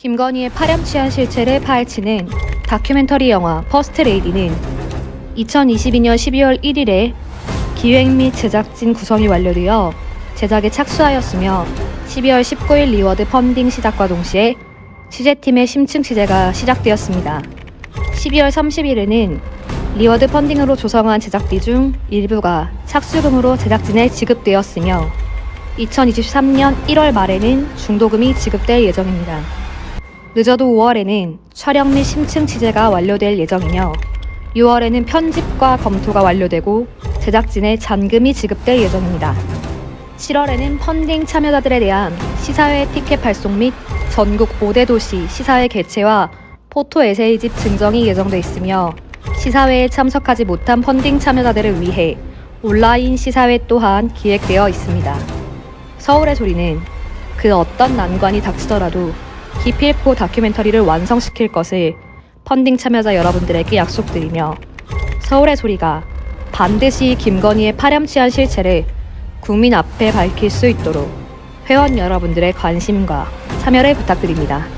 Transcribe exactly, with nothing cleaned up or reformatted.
김건희의 파렴치한 실체를 파헤치는 다큐멘터리 영화 퍼스트레이디는 이천이십이년 십이월 일일에 기획 및 제작진 구성이 완료되어 제작에 착수하였으며 십이월 십구일 리워드 펀딩 시작과 동시에 취재팀의 심층 취재가 시작되었습니다. 십이월 삼십일에는 리워드 펀딩으로 조성한 제작비 중 일부가 착수금으로 제작진에 지급되었으며 이천이십삼년 일월 말에는 중도금이 지급될 예정입니다. 늦어도 오월에는 촬영 및 심층 취재가 완료될 예정이며 유월에는 편집과 검토가 완료되고 제작진에 잔금이 지급될 예정입니다. 칠월에는 펀딩 참여자들에 대한 시사회 티켓 발송 및 전국 오대 도시 시사회 개최와 포토 에세이집 증정이 예정돼 있으며 시사회에 참석하지 못한 펀딩 참여자들을 위해 온라인 시사회 또한 기획되어 있습니다. 서울의 소리는 그 어떤 난관이 닥치더라도 기필코 다큐멘터리를 완성시킬 것을 펀딩 참여자 여러분들에게 약속드리며 서울의 소리가 반드시 김건희의 파렴치한 실체를 국민 앞에 밝힐 수 있도록 회원 여러분들의 관심과 참여를 부탁드립니다.